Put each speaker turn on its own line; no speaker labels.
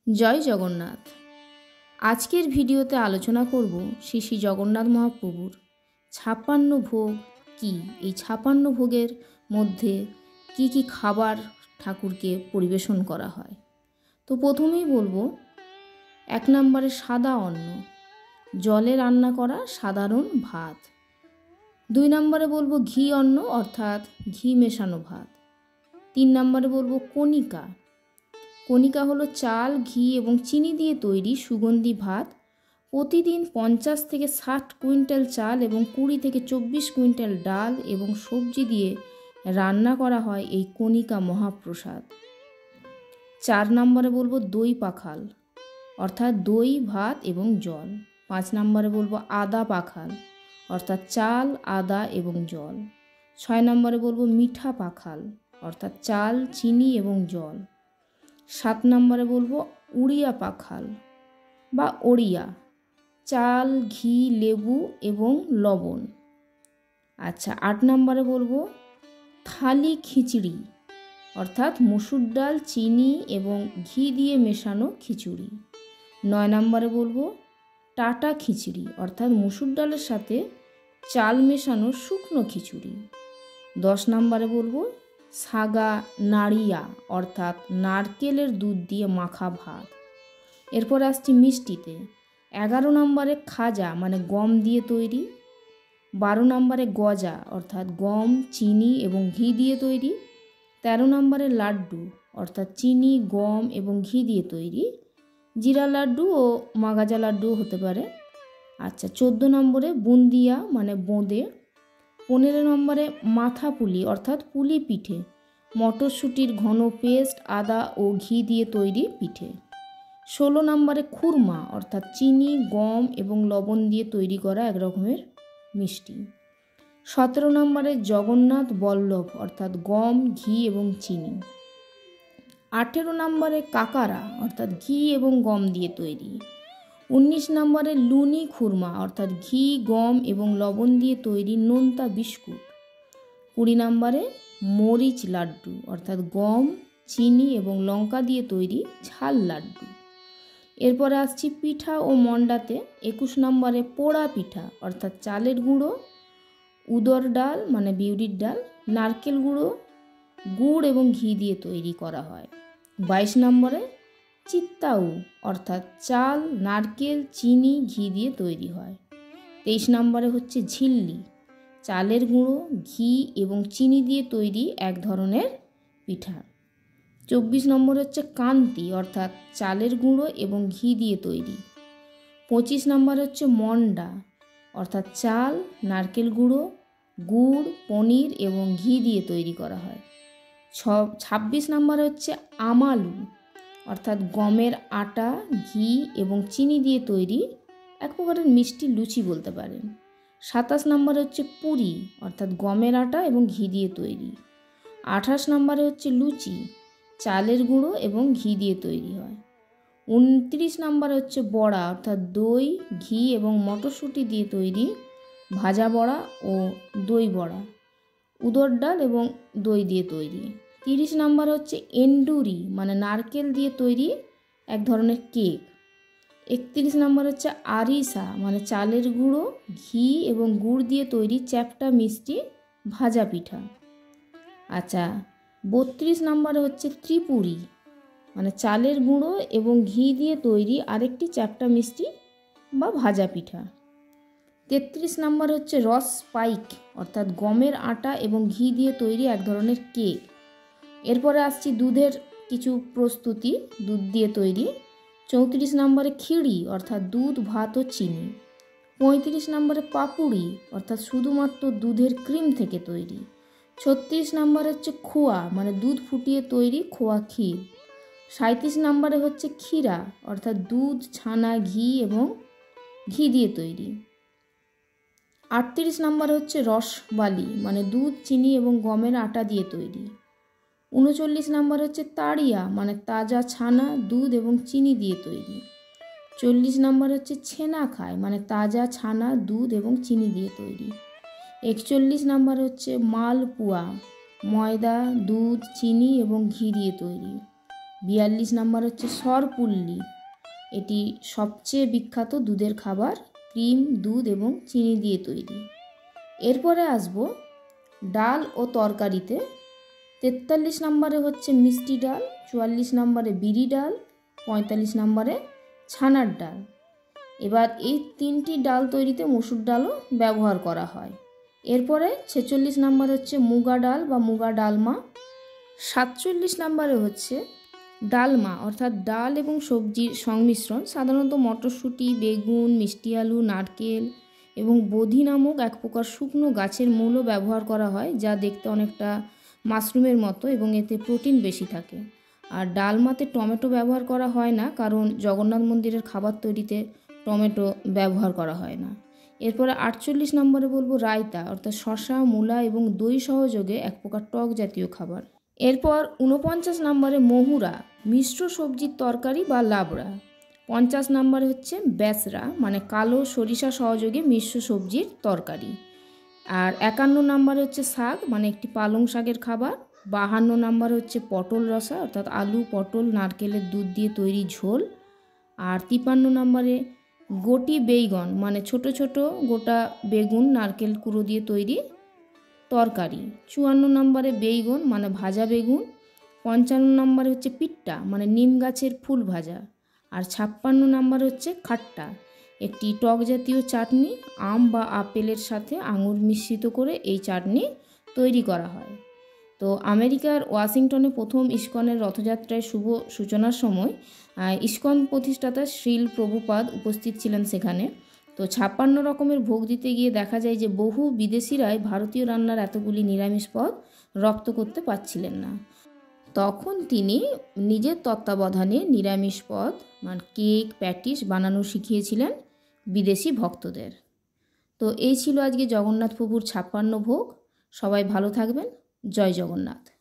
জয় জগন্নাথ। আজকের ভিডিওতে আলোচনা করব শ্রী শ্রী জগন্নাথ মহাপ্রভুর ৫৬ ভোগ কি। এই ৫৬ ভোগের মধ্যে কি কি খাবার ঠাকুরকে পরিবেশন করা হয়। তো প্রথমেই বলবো ১ নম্বরে সাদা অন্ন, জলে রান্না করা সাধারণ ভাত। ২ নম্বরে বলবো ঘি অন্ন অর্থাৎ ঘি মেশানো ভাত। ৩ নম্বরে বলবো কণিকা। কণিকা হলো চাল, ঘি এবং চিনি দিয়ে তৈরি সুগন্ধি ভাত। প্রতিদিন ৫০ থেকে ৬০ কুইন্টাল চাল এবং ২০ থেকে ২৪ কুইন্টাল ডাল এবং সবজি দিয়ে রান্না করা হয় এই কণিকা মহাপ্রসাদ। ৪ নম্বরে বলবো দই পাখাল অর্থাৎ দই, ভাত এবং জল। ৫ নম্বরে বলবো আদা পাখাল অর্থাৎ চাল, আদা এবং জল। ৬ নম্বরে বলবো মিঠা পাখাল অর্থাৎ চাল, চিনি এবং জল। ৭ নম্বরে বলবো উড়িয়া পাখাল বা ওড়িয়া, চাল, ঘি, লেবু এবং লবণ। আচ্ছা, ৮ নম্বরে বলবো থালি খিচুড়ি অর্থাৎ মসুর ডাল, চিনি এবং ঘি দিয়ে মেশানো খিচুড়ি। ৯ নম্বরে বলবো টাটা খিচুড়ি অর্থাৎ মসুর ডালের সাথে চাল মেশানো শুকনো খিচুড়ি। ১০ নম্বরে বলবো সাগা নাড়িয়া অর্থাৎ নারকেলের দুধ দিয়ে মাখা ভাত। এরপর আসছি মিষ্টিতে। ১১ নম্বরে খাজা মানে গম দিয়ে তৈরি। ১২ নম্বরে গজা অর্থাৎ গম, চিনি এবং ঘি দিয়ে তৈরি। ১৩ নম্বরে লাড্ডু অর্থাৎ চিনি, গম এবং ঘি দিয়ে তৈরি। জিরা লাড্ডু ও মাগাজা লাড্ডুও হতে পারে। আচ্ছা, ১৪ নম্বরে বুন্দিয়া মানে বোঁদে। ১৫ নম্বরে মাথা পুলি অর্থাৎ পুলি পিঠে, মটরশুঁটির ঘন পেস্ট, আদা ও ঘি দিয়ে তৈরি পিঠে। ১৬ নম্বরে খুরমা অর্থাৎ চিনি, গম এবং লবণ দিয়ে তৈরি করা এক রকমের মিষ্টি। ১৭ নম্বরে জগন্নাথ বল্লভ অর্থাৎ গম, ঘি এবং চিনি। ১৮ নম্বরে কাকারা অর্থাৎ ঘি এবং গম দিয়ে তৈরি। ১৯ নম্বরে লুনি খুরমা অর্থাৎ ঘি, গম এবং লবণ দিয়ে তৈরি নোনতা বিস্কুট। ২০ নম্বরে মরিচ লাড্ডু অর্থাৎ গম, চিনি এবং লঙ্কা দিয়ে তৈরি ঝাল লাড্ডু। এরপরে আসছি পিঠা ও মন্ডাতে। ২১ নম্বরে পোড়া পিঠা অর্থাৎ চালের গুঁড়ো, উদর ডাল মানে বিউলির ডাল, নারকেল গুঁড়ো, গুড় এবং ঘি দিয়ে তৈরি করা হয়। ২২ নম্বরে চিত্তাউ অর্থাৎ চাল, নারকেল, চিনি, ঘি দিয়ে তৈরি হয়। ২৩ নম্বরে হচ্ছে ঝিল্লি, চালের গুঁড়ো, ঘি এবং চিনি দিয়ে তৈরি এক ধরনের পিঠা। ২৪ নম্বর হচ্ছে কান্তি অর্থাৎ চালের গুঁড়ো এবং ঘি দিয়ে তৈরি। ২৫ নম্বর হচ্ছে মন্ডা অর্থাৎ চাল, নারকেল গুঁড়ো, গুড়, পনির এবং ঘি দিয়ে তৈরি করা হয়। ২৬ নম্বর হচ্ছে আমালু অর্থাৎ গমের আটা, ঘি এবং চিনি দিয়ে তৈরি এক প্রকারের মিষ্টি লুচি বলতে পারেন। ২৭ নম্বরে হচ্ছে পুরি অর্থাৎ গমের আটা এবং ঘি দিয়ে তৈরি। ২৮ নম্বরে হচ্ছে লুচি, চালের গুঁড়ো এবং ঘি দিয়ে তৈরি হয়। ২৯ নম্বরে হচ্ছে বড়া অর্থাৎ দই, ঘি এবং মটরশুঁটি দিয়ে তৈরি ভাজা বড়া ও দই বড়া, উদর ডাল এবং দই দিয়ে তৈরি। ৩০ নম্বর হচ্ছে এন্ডুরি মানে নারকেল দিয়ে তৈরি এক ধরনের কেক। ৩১ নম্বর হচ্ছে আরিসা মানে চালের গুঁড়ো, ঘি এবং গুড় দিয়ে তৈরি চ্যাপ্টা মিষ্টি ভাজা পিঠা। আচ্ছা, ৩২ নম্বরে হচ্ছে ত্রিপুরি মানে চালের গুঁড়ো এবং ঘি দিয়ে তৈরি আরেকটি চ্যাপ্টা মিষ্টি বা ভাজা পিঠা। ৩৩ নম্বর হচ্ছে রস স্পাইক অর্থাৎ গমের আটা এবং ঘি দিয়ে তৈরি এক ধরনের কেক। এরপরে আসছি দুধের কিছু প্রস্তুতি, দুধ দিয়ে তৈরি। ৩৪ নম্বরে খিড়ি অর্থাৎ দুধ, ভাত ও চিনি। ৩৫ নম্বরে পাপুড়ি অর্থাৎ শুধুমাত্র দুধের ক্রিম থেকে তৈরি। ৩৬ নম্বরে হচ্ছে খোয়া মানে দুধ ফুটিয়ে তৈরি খোয়া ক্ষীর। ৩৭ নম্বরে হচ্ছে ক্ষীরা অর্থাৎ দুধ, ছানা, ঘি এবং ঘি দিয়ে তৈরি। ৩৮ নম্বরে হচ্ছে রসবালি মানে দুধ, চিনি এবং গমের আটা দিয়ে তৈরি। ৩৯ নম্বর হচ্ছে তাড়িয়া মানে তাজা ছানা, দুধ এবং চিনি দিয়ে তৈরি। ৪০ নম্বর হচ্ছে ছেনা খায় মানে তাজা ছানা, দুধ এবং চিনি দিয়ে তৈরি। ৪১ নম্বর হচ্ছে মালপুয়া, ময়দা, দুধ, চিনি এবং ঘি দিয়ে তৈরি। 42 নাম্বার হচ্ছে সরপুল্লি, এটি সবচেয়ে বিখ্যাত দুধের খাবার, ক্রিম, দুধ এবং চিনি দিয়ে তৈরি। এরপরে আসব ডাল ও তরকারিতে। 43 নম্বরে হচ্ছে মিষ্টি ডাল, 44 নম্বরে বিরি ডাল, 45 নম্বরে ছানার ডাল। এবার এই তিনটি ডাল তৈরিতে মসুর ডালও ব্যবহার করা হয়। এরপরে 46 নম্বর হচ্ছে মুগা ডাল বা মুগা ডালমা। 47 নম্বরে হচ্ছে ডালমা, অর্থাৎ ডাল এবং সবজির সংমিশ্রণ। সাধারণত মটরশুঁটি, বেগুন, মিষ্টি আলু, নারকেল এবং বোধি নামক এক প্রকার শুকনো গাছের মূলও ব্যবহার করা হয়, যা দেখতে অনেকটা মাশরুমের মতো এবং এতে প্রোটিন বেশি থাকে। আর ডালমাতে টমেটো ব্যবহার করা হয় না, কারণ জগন্নাথ মন্দিরের খাবার তৈরিতে টমেটো ব্যবহার করা হয় না। এরপরে 48 নম্বরে বলবো রায়তা, অর্থাৎ শসা, মূলা এবং দই সহযোগে এক প্রকার টক জাতীয় খাবার। এরপর 49 নম্বরে মহুরা, মিশ্র সবজির তরকারি বা লাবড়া। 50 নম্বরে হচ্ছে বেসরা, মানে কালো সরিষা সহযোগে মিশ্র সবজির তরকারি। আর 51 নম্বরে হচ্ছে শাক, মানে একটি পালং শাকের খাবার। 52 নম্বরে হচ্ছে পটল রসা, অর্থাৎ আলু, পটল, নারকেলের দুধ দিয়ে তৈরি ঝোল। আর 53 নম্বরে গোটি বেইগন, মানে ছোট ছোট গোটা বেগুন নারকেল কুড়ো দিয়ে তৈরি তরকারি। 54 নম্বরে বেইগন, মানে ভাজা বেগুন। 55 নম্বরে হচ্ছে পিট্টা, মানে নিম গাছের ফুল ভাজা। আর 56 নম্বরে হচ্ছে খাট্টা, একটি টক জাতীয় চাটনি, আম বা আপেলের সাথে আঙুর মিশ্রিত করে এই চাটনি তৈরি করা হয়। তো আমেরিকার ওয়াশিংটনে প্রথম ইস্কনের রথযাত্রায় শুভ সূচনার সময় ইস্কন প্রতিষ্ঠাতা শ্রীল প্রভুপাদ উপস্থিত ছিলেন সেখানে। তো 56 রকমের ভোগ দিতে গিয়ে দেখা যায় যে বহু বিদেশিরাই ভারতীয় রান্নার এতগুলি নিরামিষ পদ রপ্ত করতে পারছিলেন না। তখন তিনি নিজের তত্ত্বাবধানে নিরামিষ পদ, মানে কেক, প্যাটিস বানানো শিখিয়েছিলেন বিদেশি ভক্তদের। তো এই ছিল আজকে জগন্নাথ প্রভুর 56 ভোগ। সবাই ভালো থাকবেন। জয় জগন্নাথ।